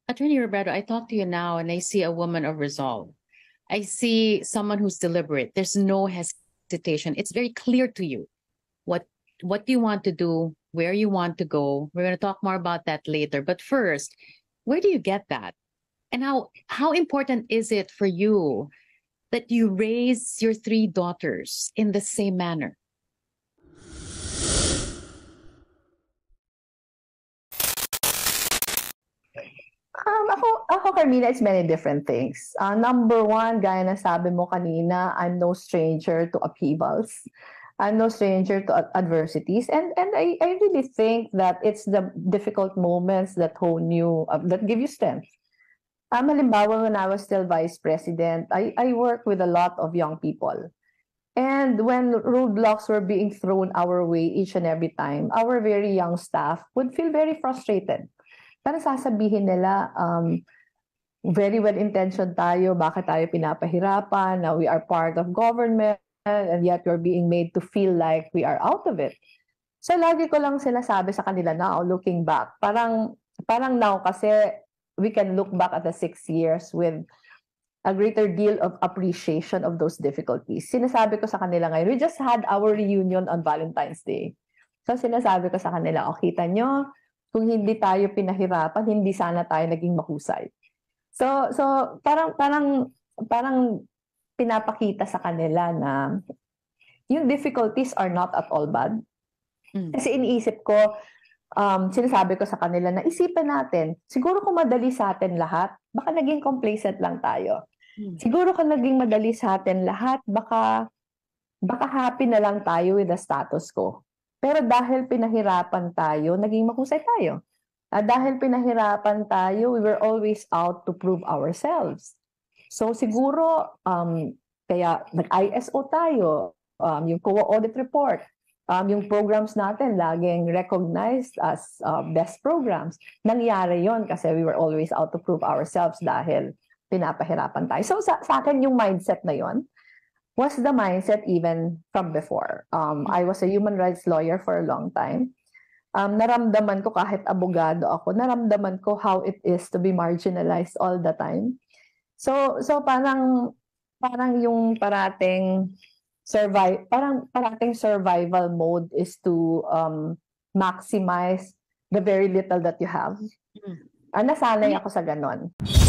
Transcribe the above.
Attorney Roberto, I talk to you now and I see a woman of resolve. I see someone who's deliberate. There's no hesitation. It's very clear to you what what you want to do, where you want to go. We're going to talk more about that later. But first, where do you get that? And how important is it for you that you raise your three daughters in the same manner? Ako, Carmina, it's many different things. Number one, gaya na sabi mo kanina, I'm no stranger to upheavals. I'm no stranger to adversities. And I really think that it's the difficult moments that hone you, that give you strength. Halimbawa, when I was still vice president, I worked with a lot of young people. And when roadblocks were being thrown our way each and every time, our very young staff would feel very frustrated. Parang sasabihin nila, very well-intentioned tayo, bakit tayo pinapahirapan, now we are part of government, and yet we're being made to feel like we are out of it. So lagi ko lang sinasabi sa kanila now, looking back, parang now kasi we can look back at the 6 years with a greater deal of appreciation of those difficulties. Sinasabi ko sa kanila ngayon, we just had our reunion on Valentine's Day. So sinasabi ko sa kanila, o kita nyo, kung hindi tayo pinahirapan, hindi sana tayo naging mahusay. So parang pinapakita sa kanila na yung difficulties are not at all bad. Kasi iniisip ko, sinasabi ko sa kanila na isipan natin, siguro kung madali sa atin lahat, baka naging complacent lang tayo. Siguro kung naging madali sa atin lahat, baka happy na lang tayo with the status quo. Pero dahil pinahirapan tayo, naging mahusay tayo. Dahil pinahirapan tayo, we were always out to prove ourselves. So siguro, kaya nag-ISO tayo, yung COA audit report, yung programs natin laging recognized as best programs. Nangyari yon kasi we were always out to prove ourselves dahil pinapahirapan tayo. So sa akin yung mindset na yon was the mindset even from before. I was a human rights lawyer for a long time. Naramdaman ko kahit abogado ako, naramdaman ko how it is to be marginalized all the time. So parang yung parating survival mode is to maximize the very little that you have. Nasanay ako sa ganon.